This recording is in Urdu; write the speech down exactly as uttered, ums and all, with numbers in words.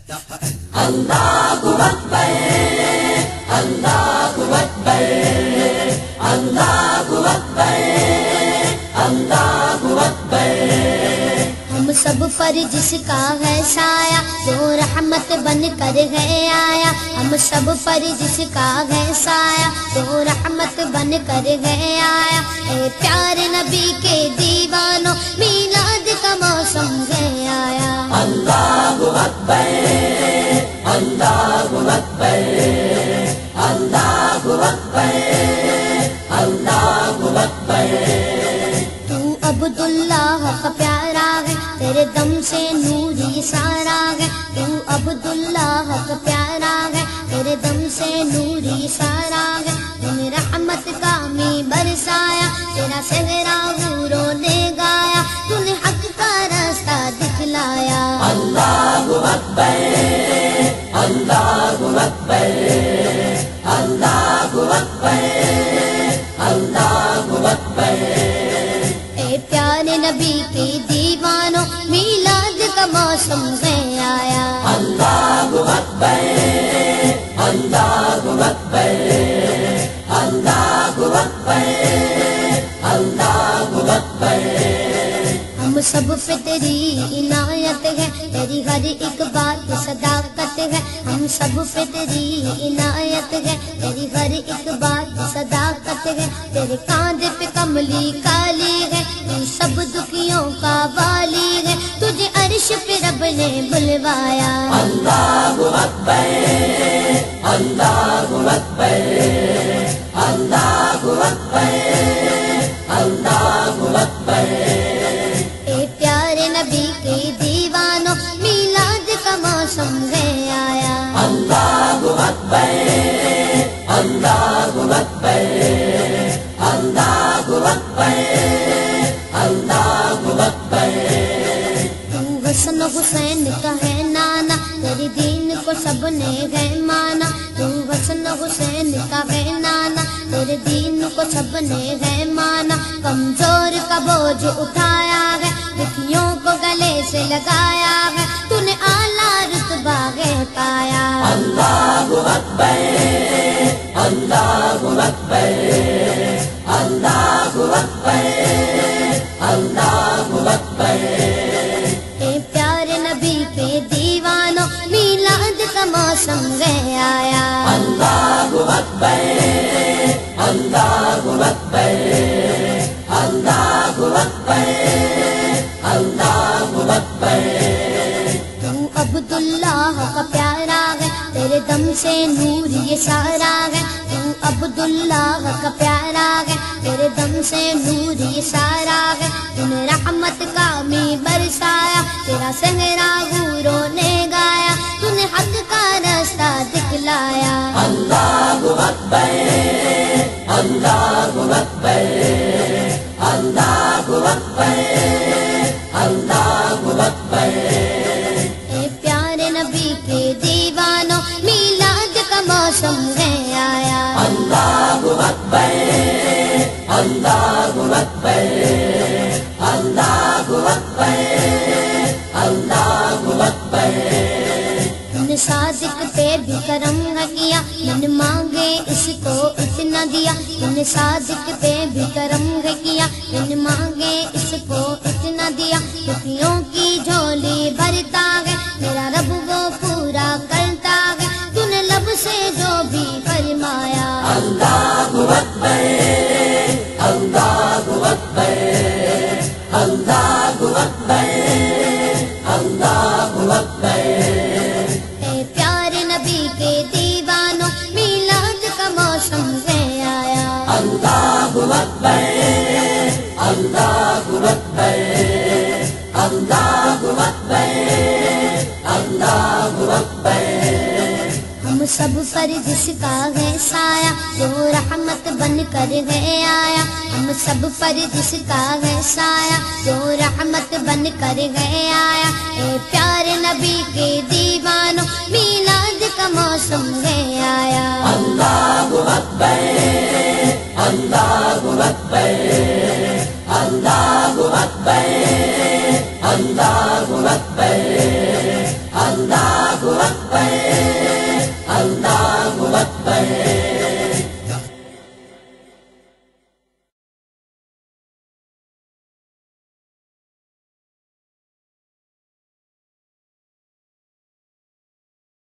اللہ اکبر اللہ اکبر اللہ اکبر اللہ اکبر۔ ہم سب پر جس کا ہے سایہ جو رحمت بن کر ہے آیا، ہم سب پر جس کا ہے سایہ جو رحمت بن کر ہے آیا۔ اے پیارے نبی کے دیوانوں میلاد کا موسم ہے آیا۔ اللہ اکبر اللہ اکبر اللہ اکبر اللہ اکبر۔ تو عبداللہ کا پیارا ہے، تیرے دم سے نوری سارا ہے۔ تو عبداللہ کا پیارا ہے، تیرے دم سے نوری سارا ہے۔ تم نے رحمت کا می برسایا، تیرا صحرا حوروں نے گایا۔ تو نے حق کا راستہ دکھلایا۔ اللہ اکبر اللہ اکبر اللہ اکبر اللہ اکبر۔ اے پیارے نبی کے دیوانوں میلاد کا موسم ہے آیا۔ اللہ اکبر اللہ اکبر اللہ اکبر اللہ اکبر۔ ہم سب پہ تیری عنایت ہے، تیری ہر ایک بات صداقت ہے۔ ہم سب پہ تیری عنایت ہے، تیری ہر ایک بات صداقت ہے۔ تیرے کاندھے پہ کملی کالی ہے، تو سب دکھیوں کا والی ہے۔ تجھے عرش پہ رب نے بلوایا۔ اللہ اکبر اللہ اکبر اللہ اکبر اللہ اکبر۔ اے پیارے نبی کے دیوانوں میلاد کا موسم ہے آیا۔ اللہ اکبر اللہ اکبر اللہ اکبر اللہ اکبر۔ تو حسن حسین کا ہے نانا، تیری دین کو سب نے ہے مانا۔ تو حسن حسین کا ہے نانا، تیرے دین کو سب نے ہے مانا۔ کمزور کا بوجھ اٹھایا ہے، دکھیوں کو گلے سے لگایا ہے۔ تو نے اعلیٰ رتبہ ہے پایا۔ اللہ اکبر اللہ اکبر اللہ اکبر اللہ اکبر۔ اے پیارے نبی کے دیوانوں میلاد کا موسم ہے آیا۔ اللہ اکبر اللہ اکبر اللہ اکبر اللہ اکبر۔ تو عبداللہ کا پیارا ہے، تیرے دم سے نور یہ سارا ہے۔ تو عبداللہ کا پیارا ہے، تیرے دم سے نور یہ سارا ہے۔ تو نے رحمت کا می برسایا، تیرا صحرا حوروں نے گایا۔ تو نے حق کا راستہ دکھلایا۔ اللہ اکبر اللہ اکبر اللہ اکبر اللہ اکبر۔ اے پیارے نبی کے دیوانوں میلاد کا موسم ہے آیا۔ اللہ اکبر اللہ اکبر اللہ اکبر اللہ اکبر۔ نے صادق پہ بھی کرم نہ کیا، من مانگے اس کو اتنا دیا۔ نے صادق پہ بھی کرم نہ کیا، من مانگے اس کو اتنا دیا۔ دکھیوں کی جھولی بھرتا ہے، میرا رب وہ پورا کرتا ہے۔ تو نے لب سے جو بھی فرمایا۔ اللہ اکبر اللہ اکبر اللہ اکبر اللہ اکبر۔ اے پیارے نبی کے دیوانوں میلاد کا موسم ہے آیا۔ اللہ اکبر اللہ اکبر اللہ اکبر اللہ اکبر۔ ہم سب پر جس کا ہے سایہ جو رحمت بن کر ہے آیا۔ ہم سب پر جس کا ہے سایہ جو رحمت بن کر ہے آیا۔ اے پیارے نبی کے دیوانوں میلاد کا موسم ہے آیا۔ اللہ اکبر اللہ اکبر اللہ اکبر اللہ اکبر اللہ اکبر۔ اکبر